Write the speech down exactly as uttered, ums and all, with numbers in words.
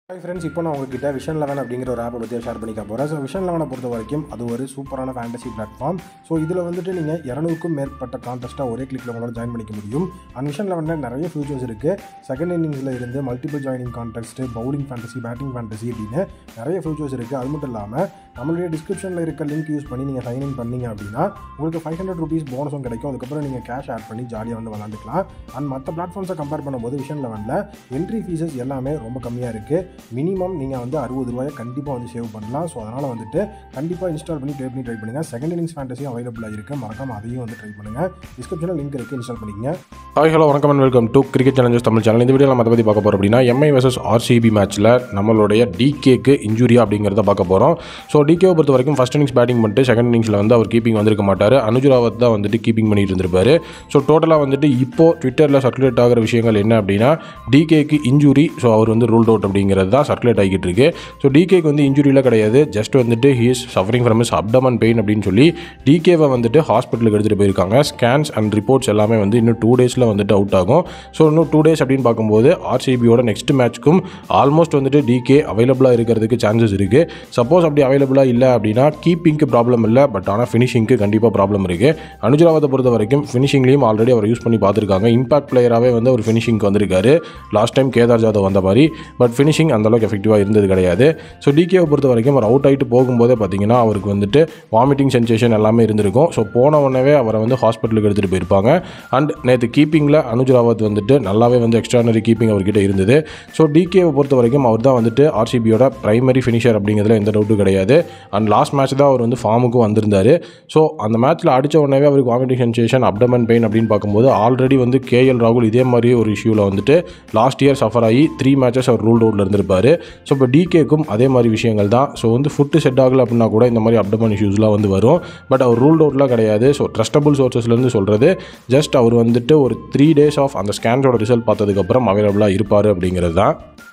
Hi friends, இப்போ நான் உங்ககிட்ட விஷன் லெவன் அப்படிங்கிற ஒரு ஆப்பை பற்றி ஷேர் பண்ணிக்க போகிறேன். ஸோ விஷன் லெவனை பொறுத்த வரைக்கும் அது ஒரு சூப்பரான ஃபேண்டசி பிளாட்ஃபார்ம். ஸோ இதில் வந்துட்டு நீங்கள் இரநூறுக்கும் மேற்பட்ட கான்டெஸ்ட்டாக ஒரே கிளிக்கில் உங்களால் ஜாயின் பண்ணிக்க முடியும். அண்ட் விஷன் லெவனில் நிறைய ஃபியூச்சர்ஸ் இருக்குது. செகண்ட் இன்னிங்ஸில் இருந்து multiple joining contest, bowling fantasy, batting fantasy அப்படின்னு நிறைய ஃபியூச்சர்ஸ் இருக்குது. அது மட்டும் இல்லாமல் நம்மளுடைய டிஸ்கிரிப்ஷனில் இருக்க லிங்க் யூஸ் பண்ணி நீங்கள் சைன் இன் பண்ணீங்க அப்படின்னா உங்களுக்கு ஃபைவ் ஹண்ட்ரட் ருபீஸ் போனஸும் கிடைக்கும். அதுக்கப்புறம் நீங்கள் கேஷ் ஆட் பண்ணி ஜாலியாக வந்து விளாண்டுக்கலாம். அண்ட் மற்ற பிளாட்ஃபார்ம்ஸை கம்பேர் பண்ணும்போது விஷன் லெவனில் என்ட்ரி ஃபீஸஸ் எல்லாமே ரொம்ப கம்மியாக இருக்குது. மினிமம் நீங்கள் வந்து அறுபது ரூபாயை கண்டிப்பாக வந்து சேவ் பண்ணலாம். ஸோ அதனால் வந்துட்டு கண்டிப்பாக இன்ஸ்டால் பண்ணி ட்ரை பண்ணி ட்ரை பண்ணுங்கள். செகண்ட் இன்னிங்ஸ் ஃபேண்டஸியும் அவைலபிளாக இருக்குது. மறக்காம அதையும் வந்து ட்ரை பண்ணுங்கள். டிஸ்கிரிப்ஷனில் லிங்க் இருக்குது, இன்ஸ்டால் பண்ணிக்கங்க. ஹாய் ஹலோ வணக்கம் and welcome to cricket challengers Tamil channel. இந்த வீடியோ நம்ம அதை பற்றி பார்க்க போகிறோம் அப்படின்னா எம்ஐ வர்சஸ் ஆர்சிபி மேட்ச்சில் நம்மளுடைய டிகேக்கு இன்ஜூரியா அப்படிங்கிறத பார்க்க போகிறோம். ஸோ டிகேவை பொறுத்த வரைக்கும் ஃபஸ்ட் இன்னிங்ஸ் பேட்டிங் பண்ணிட்டு செகண்ட் இன்னிங்ஸில் வந்து அவர் கீப்பிங் வந்திருக்க மாட்டார். அனுஜ் ராவத் தான் வந்துட்டு கீப்பிங் பண்ணிட்டு இருந்திருப்பாரு. ஸோ டோட்டலாக வந்துட்டு இப்போது ட்விட்டரில் சர்க்குலேட் ஆகிற விஷயங்கள் என்ன அப்படின்னா டிகேக்கு இன்ஜூரி. ஸோ அவர் வந்து ரூல்ட் அவுட் அப்படிங்கிறது தான் சர்க்குலேட் ஆகிட்டு இருக்கு. ஸோ டிகேக்கு வந்து இன்ஜூரியில் கிடையாது, ஜஸ்ட் வந்துட்டு he is suffering from his abdomen pain அப்படின்னு சொல்லி டிகேவை வந்துட்டு ஹாஸ்பிட்டலுக்கு எடுத்துகிட்டு போயிருக்காங்க. ஸ்கேன்ஸ் அண்ட் ரிப்போர்ட்ஸ் எல்லாமே வந்து இன்னும் டூ டேஸில் வந்துட்டு அவுட் ஆகும். ஸோ இன்னும் டூ டேஸ் அப்படின்னு பார்க்கும்போது ஆர்சிபியோட நெக்ஸ்ட் மேட்ச்க்கும் ஆல்மோஸ்ட் வந்துட்டு டிகே அவைலபிளாக இருக்கிறதுக்கு சான்சஸ் இருக்குது. சப்போஸ் அப்படி அவைலபிளாக இல்லை அப்படின்னா கீப்பிங்க்கு ப்ராப்ளம் இல்லை, பட் ஆனால் ஃபினிஷிங்க்கு கண்டிப்பாக ப்ராப்ளம் இருக்குது. அனுஜ் ராவத்தை பொறுத்த வரைக்கும் ஃபினிஷிங்லேயும் ஆல்ரெடி அவர் யூஸ் பண்ணி பார்த்துருக்காங்க. இம்பாக்ட் பிளேயராகவே வந்து ஒரு ஃபினிஷிங்க்கு வந்திருக்காரு லாஸ்ட் டைம் கேதார் ஜாதவ் வந்த மாதிரி. பட் ஃபினிஷிங் அந்தளவுக்கு எஃபெக்டிவாக இருந்தது கிடையாது. ஸோ டிகேவை பொறுத்த வரைக்கும் அவர் அவுட் ஆகிட்டு போகும்போதே பார்த்தீங்கன்னா அவருக்கு வந்துட்டு வாமிட்டிங் சென்சேஷன் எல்லாமே இருந்திருக்கும். ஸோ போன உடனே அவரை வந்து ஹாஸ்பிட்டலுக்கு எடுத்துகிட்டு போயிருப்பாங்க. அண்ட் நேற்று கீப்பிங்கில் அனுஜ் ராவத் வந்துட்டு நல்லாவே வந்து எக்ஸ்ட்ரானரி கீப்பிங் அவர்கிட்ட இருந்தது. ஸோ டிகேவை பொறுத்த வரைக்கும் அவர் தான் வந்துட்டு ஆர்சிபியோட பிரைமரி ஃபினிஷர் அப்படிங்கிறதுல எந்த டவுட்டும் கிடையாது. அண்ட் லாஸ்ட் மேட்ச் தான் அவர் வந்து ஃபார்முக்கும் வந்திருந்தார். ஸோ அந்த மேட்ச்சில் அடித்த உடனே அவருக்கு வாமிட்டிங் சென்சேஷன், அப்டமன் பெயின் அப்படின்னு பார்க்கும்போது ஆல்ரெடி வந்து கேஎல் ராகுல் இதே மாதிரி ஒரு இஷ்யூவில் வந்துட்டு லாஸ்ட் இயர் சஃபர் ஆகி த்ரீ மேட்சஸ் அவர் ரூல்ட் அவுட்டில் இருந்திருப்பார். ஸோ இப்போ டிகேக்கும் அதே மாதிரி விஷயங்கள் தான். ஸோ வந்து ஃபுட்டு செட் ஆகலை அப்படின்னா கூட இந்த மாதிரி அப்டமன் இஷ்யூஸ்லாம் வந்து வரும். பட் அவர் ரூல்ட் அவுட்லாம் கிடையாது. ஸோ ட்ரஸ்டபுள் சோர்சஸ்லேருந்து சொல்கிறது ஜஸ்ட் அவர் வந்துட்டு ஒரு த்ரீ டேஸ் ஆஃப் அந்த ஸ்கேன்ஸோட ரிசல்ட் பார்த்ததுக்கப்புறம் அவைலபிளாக இருப்பார் அப்படிங்கிறது தான்.